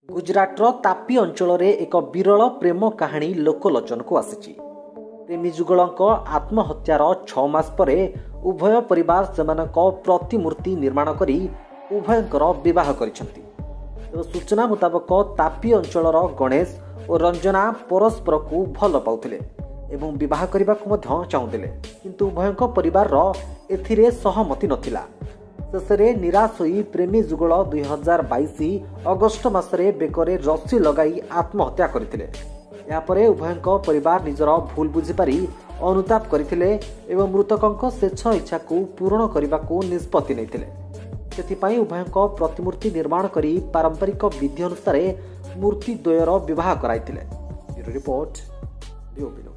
गुजरातर तापी अंचल एक विरल प्रेम कहानी लोकलोचन को आसी। प्रेमी जुगल आत्महत्यार 6 मास पर उभय परिवार प्रतिमूर्ति निर्माण करी उभयंकर विवाह करिसेंती। सूचना मुताबक तापी अंचल गणेश और रंजना परस्पर को भल पाउथिले एवं विवाह करने को चाहूले, किंतु उभयंक परिवार एथिरे सहमति नथिला। शेषे निराश होई प्रेमी जुगल 2022 अगस्ट मासरे बेकरे रस्सी लगाई आत्महत्या करथिले। यापरे उभयंक परिवार निजर भूल बुझीपारी अनुताप करथिले एवं मृतकंक शेष इच्छा को पूर्ण करने को निष्पत्ति नैथिले। सेथिपाई उभयंक प्रतिमूर्ति निर्माण करी पारंपरिक विधि अनुसार मूर्ति द्वयर विवाह कराइथिले। Bureau report.